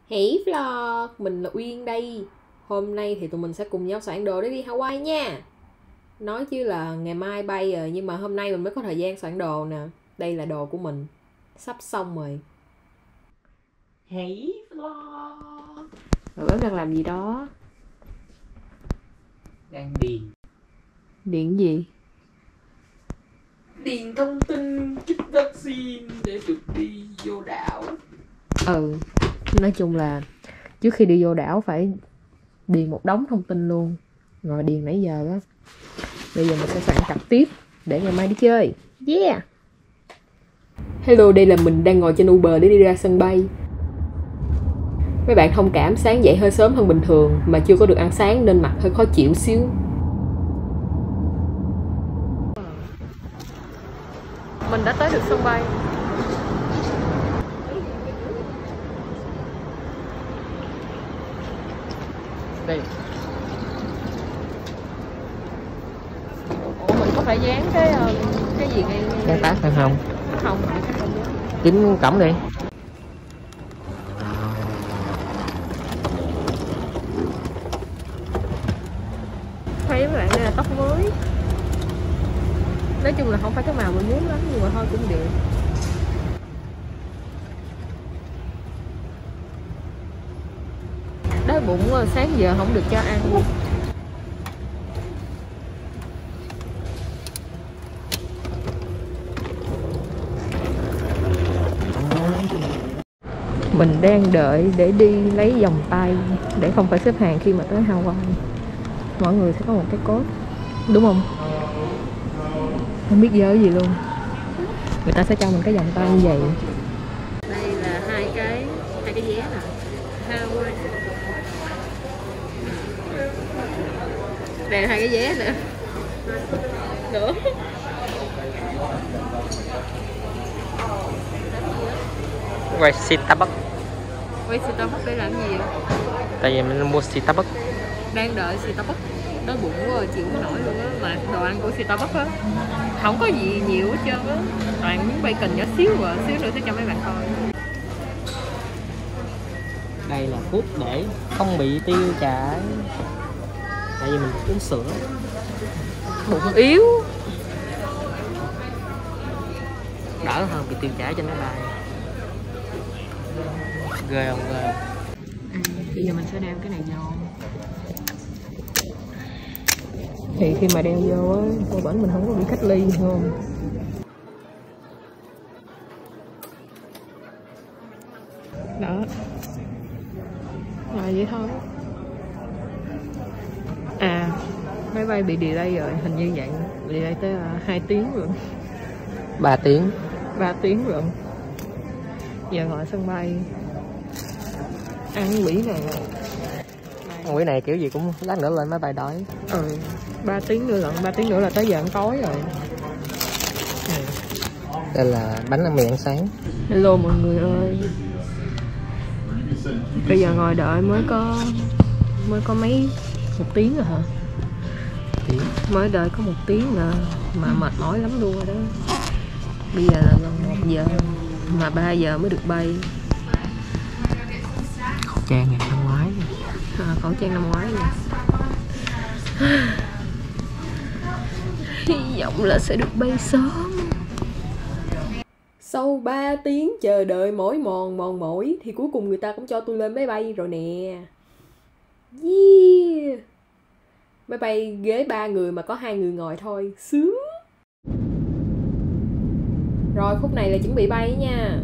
Hey vlog, mình là Uyên đây. Hôm nay thì tụi mình sẽ cùng nhau soạn đồ để đi Hawaii nha. Nói chứ là ngày mai bay rồi, nhưng mà hôm nay mình mới có thời gian soạn đồ nè. Đây là đồ của mình, sắp xong rồi. Hey vlog. Rồi bác đang làm gì đó? Đang điền. Điền gì? Điền thông tin chích vaccine để được đi vô đảo. Nói chung là trước khi đi vô đảo phải điền một đống thông tin luôn. Rồi điền nãy giờ đó. Bây giờ mình sẽ soạn cặp tiếp để ngày mai đi chơi. Yeah. Hello, đây là mình đang ngồi trên Uber để đi ra sân bay. Mấy bạn thông cảm, sáng dậy hơi sớm hơn bình thường mà chưa có được ăn sáng nên mặt hơi khó chịu xíu. Mình đã tới được sân bay. Đây. Ủa mình có phải dán cái gì ngay Dán tag hay không? Không. Kiếm cổng đi. Thấy các bạn, đây là tóc mới. Nói chung là không phải cái màu mình muốn lắm nhưng mà thôi cũng được. Đói bụng rồi, sáng giờ không được cho ăn. Mình đang đợi để đi lấy vòng tay để không phải xếp hàng khi mà tới Hawaii. Mọi người sẽ có một cái code, đúng không? Không biết giới gì luôn. Người ta sẽ cho mình cái vòng tay như vậy. Đây là hai cái vé nè. Hawaii. Đây là hai cái vé nữa. Nữa. Quay Starbucks. Quay Starbucks để làm gì vậy? Tại vì mình mua Starbucks. Đang đợi Starbucks. Đói bụng quá rồi, chịu không nổi luôn á. Mà đồ ăn của Starbucks á không có gì nhiều hết trơn á. Toàn miếng bacon nhỏ xíu rồi, xíu nữa sẽ cho mấy bạn coi. Đây là phút để không bị tiêu chảy. Tại vì mình uống sữa. Bụng yếu. Đỡ hơn bị tiêu chảy trên máy bay. Ghê không ghê? Bây giờ mình sẽ đeo cái này vô. Thì khi mà đeo vô á, cô bển mình không có bị cách ly không? Đó. Rồi vậy thôi. À, máy bay bị delay rồi, hình như vậy. Delay tới 2 tiếng rồi. 3 tiếng. 3 tiếng rồi. Giờ ngồi sân bay ăn quỷ này. Quỷ này kiểu gì cũng lát nữa lên máy bay đói. 3 tiếng nữa lận, 3 tiếng nữa là tới giờ ăn tối rồi. Đây là bánh ăn mì ăn sáng. Hello mọi người ơi. Bây giờ ngồi đợi mới có một tiếng rồi hả? Mới đợi có 1 tiếng mà mệt mỏi lắm luôn rồi đó. Bây giờ là gần 1 giờ mà 3 giờ mới được bay. Khẩu trang ngày năm ngoái. Khẩu trang năm ngoái nè. Hy vọng là sẽ được bay sớm. Sau 3 tiếng chờ đợi mỏi mòn mỏi thì cuối cùng người ta cũng cho tôi lên máy bay rồi nè. Yeah. Máy bay ghế 3 người mà có 2 người ngồi thôi, sướng. Rồi khúc này là chuẩn bị bay nha.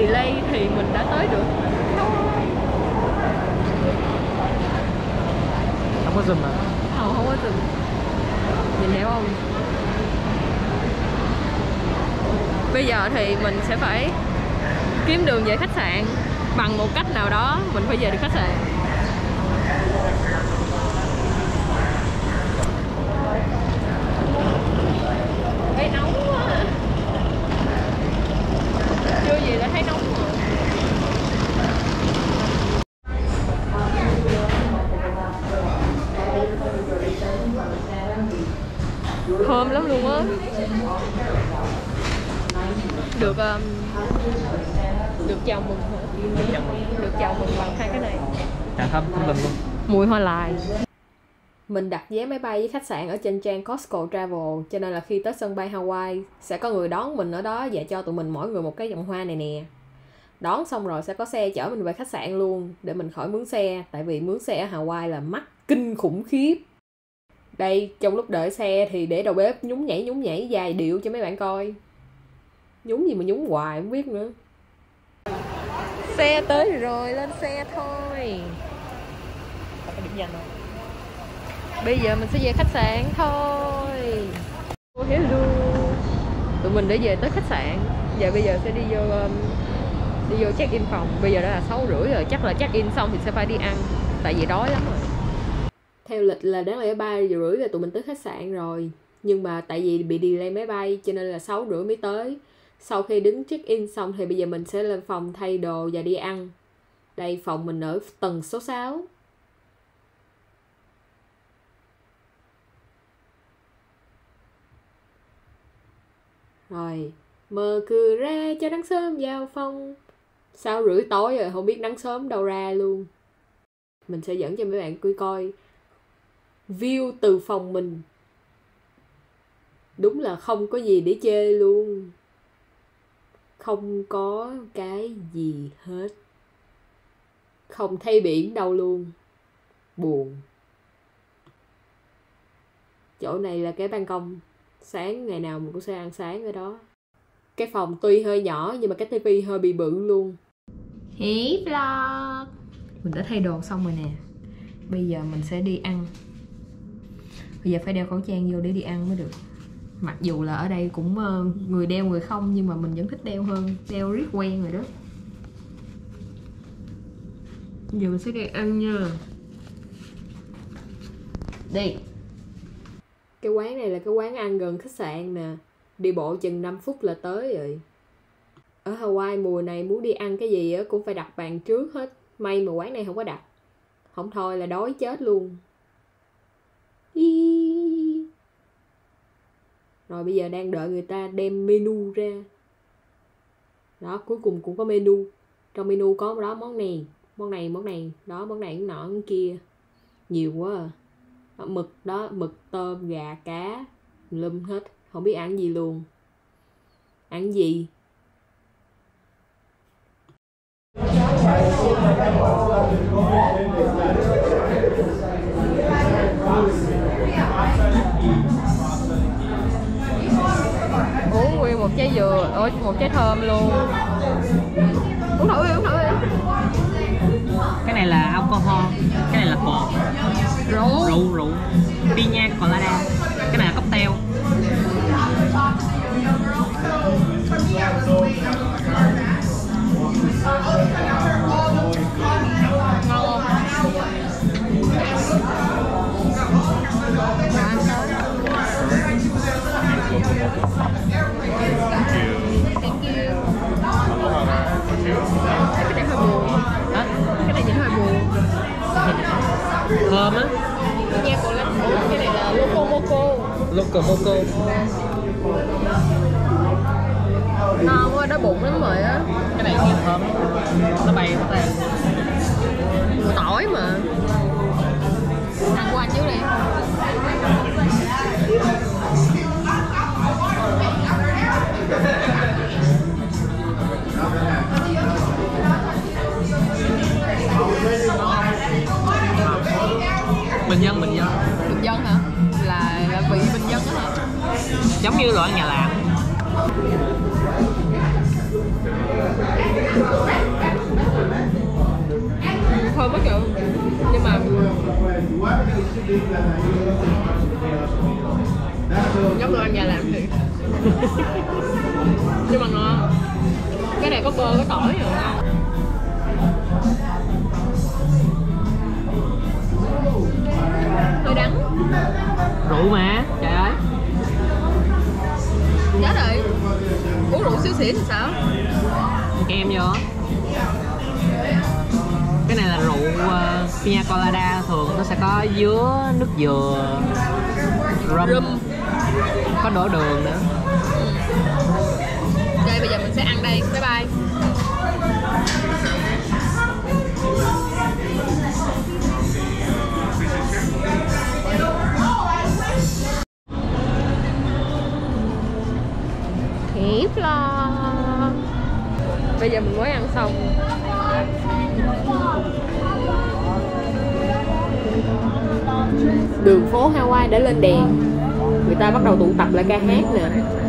delay thì mình đã tới được. Không có zoom mà. Không có zoom. Nhìn hiểu không? Bây giờ thì mình sẽ phải kiếm đường về khách sạn. Bằng một cách nào đó mình phải về được khách sạn. Thấy nóng quá à. Chưa gì đã thấy nóng rồi. Thơm lắm luôn á. Được chào mừng hả? Được chào mừng bằng hai cái này. Thơm lừng luôn. Mùi hoa lại. Mình đặt vé máy bay với khách sạn ở trên trang Costco Travel, cho nên là khi tới sân bay Hawaii sẽ có người đón mình ở đó và cho tụi mình mỗi người một cái vòng hoa này nè. Đón xong rồi sẽ có xe chở mình về khách sạn luôn để mình khỏi mướn xe, tại vì mướn xe ở Hawaii là mắc kinh khủng khiếp. Đây, trong lúc đợi xe thì để đầu bếp nhún nhảy vài điệu cho mấy bạn coi. Nhún gì mà nhún hoài không biết nữa. Xe tới rồi, lên xe thôi. Bây giờ mình sẽ về khách sạn thôi. Hello. Tụi mình đã về tới khách sạn. Và bây giờ sẽ đi vô check in phòng. Bây giờ đã là 6:30 rồi, chắc là check in xong thì sẽ phải đi ăn. Tại vì đói lắm rồi. Theo lịch là đáng lẽ 3:30 là tụi mình tới khách sạn rồi. Nhưng mà tại vì bị delay máy bay cho nên là 6:30 mới tới. Sau khi đứng check in xong thì bây giờ mình sẽ lên phòng thay đồ và đi ăn. Đây, phòng mình ở tầng số 6. Rồi, mở cửa ra cho nắng sớm vào phòng. 6:30 tối rồi, không biết nắng sớm đâu ra luôn. Mình sẽ dẫn cho mấy bạn coi view từ phòng mình. Đúng là không có gì để chê luôn. Không có cái gì hết. Không thấy biển đâu luôn. Buồn. Chỗ này là cái ban công. Sáng ngày nào mình cũng sẽ ăn sáng ở đó. Cái phòng tuy hơi nhỏ nhưng mà cái tivi hơi bị bự luôn. Hey vlog. Mình đã thay đồ xong rồi nè. Bây giờ mình sẽ đi ăn. Bây giờ phải đeo khẩu trang vô để đi ăn mới được. Mặc dù là ở đây cũng người đeo người không, nhưng mà mình vẫn thích đeo hơn. Đeo riết quen rồi đó. Giờ mình sẽ đi ăn nha. Đi. Cái quán này là cái quán ăn gần khách sạn nè. Đi bộ chừng 5 phút là tới rồi. Ở Hawaii mùa này muốn đi ăn cái gì cũng phải đặt bàn trước hết. May mà quán này không có đặt. Không thôi là đói chết luôn. Rồi bây giờ đang đợi người ta đem menu ra. Đó, cuối cùng cũng có menu. Trong menu có đó món này. Món này. Đó, món này, món nọ, món kia. Nhiều quá à. Đó, mực đó, mực, tôm, gà, cá. Lum hết. Không biết ăn gì luôn. Ăn gì? Uống nguyên một trái dừa, một trái thơm luôn. Uống thử đi. Cái này là alcohol, cái này là cồn. Rượu. Pina colada. Cái này là cocktail. Cái này hơi buồn. Hả? Cái này nhìn hơi buồn. Thơm á. Nha cô lên. Cái này là Loco Moco. No quá, đói bụng lắm rồi á. Cái này nghe thơm. Nó bay nó tan. Mùi tỏi mà. Ăn của anh trước đi. Bình dân hả? Là vị bình dân á hả? Giống như loại nhà làm. Nhưng mà ngon. Cái này có bơ, có tỏi rồi ngon. Hơi đắng. Rượu mà, trời ơi. Chết rồi. Uống rượu xíu xỉn thì sao? Kem vô. Cái này là rượu Pina Colada, thường nó sẽ có dứa, nước dừa, rum. Có đổ đường nữa. Đây bây giờ mình sẽ ăn đây. Bye bye. Thiếp lo. Bây giờ mình mới ăn xong. Đường phố Hawaii đã lên đèn. Người ta bắt đầu tụ tập lại ca hát nè.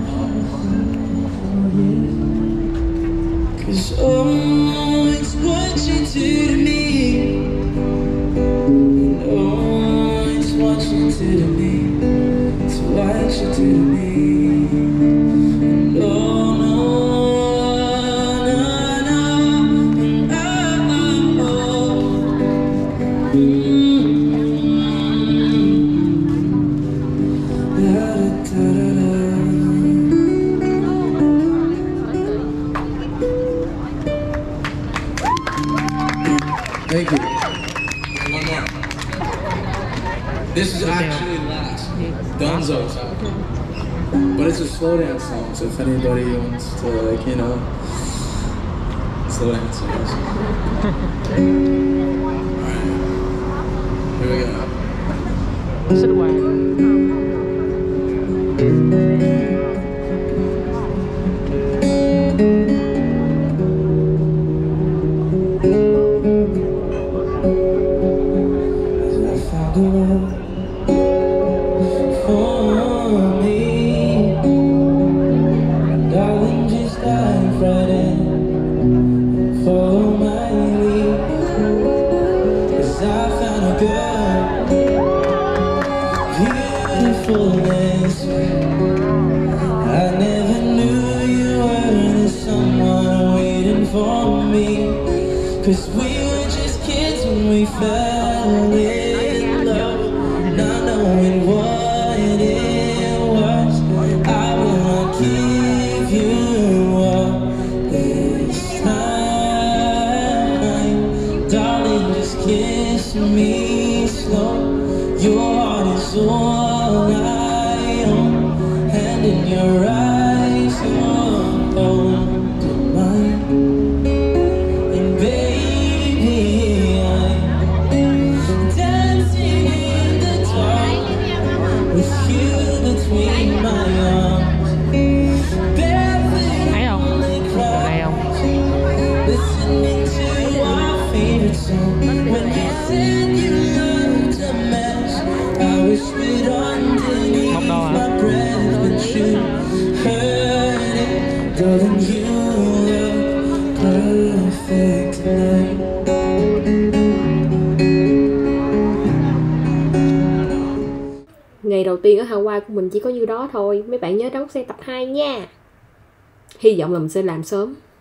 Thank you. One more. This is actually last. Dunzo's out. But it's a slow dance song, so if anybody wants to, like, you know, slow dance, I guess. Alright. Here we go. Sit away. Cause we were just kids when we fell in love, not knowing what it was. I will not give you up this time, darling, just kiss me slow. Your heart is all I own, and in your eyes you're holding mine. Ngày đầu tiên ở Hawaii của mình chỉ có như đó thôi. Mấy bạn nhớ đón xem tập 2 nha. Hy vọng là mình sẽ làm sớm.